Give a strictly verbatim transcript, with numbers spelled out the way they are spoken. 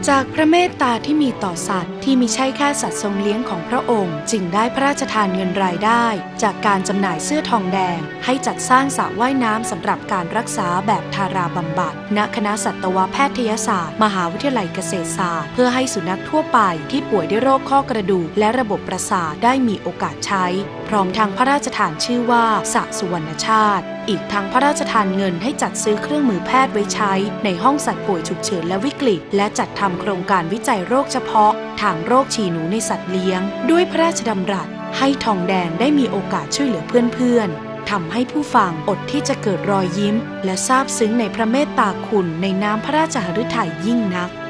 จากพระเมตตาที่มีต่อสัตว์ที่มิใช่แค่สัตว์ทรงเลี้ยงของพระองค์จึงได้พระราชทานเงินรายได้จากการจำหน่ายเสื้อทองแดงให้จัดสร้างสระว่ายน้ำสำหรับการรักษาแบบทาราบำบัดณคณะสัตวแพทยศาสตร์มหาวิทยาลัยเกษตรศาสตร์เพื่อให้สุนัขทั่วไปที่ป่วยด้วยโรคข้อกระดูกและระบบประสาทได้มีโอกาสใช้พร้อมทางพระราชทานชื่อว่าสระสุวรรณชาติอีกทั้งพระราชทานเงินให้จัดซื้อเครื่องมือแพทย์ไว้ใช้ในห้องสัตว์ป่วยฉุกเฉินและวิกฤตและจัดทำโครงการวิจัยโรคเฉพาะทางโรคฉี่หนูในสัตว์เลี้ยงด้วยพระราชดำรัสให้ทองแดงได้มีโอกาสช่วยเหลือเพื่อนๆทำให้ผู้ฟังอดที่จะเกิดรอยยิ้มและซาบซึ้งในพระเมตตาคุณในน้ำพระราชหฤทัยยิ่งนัก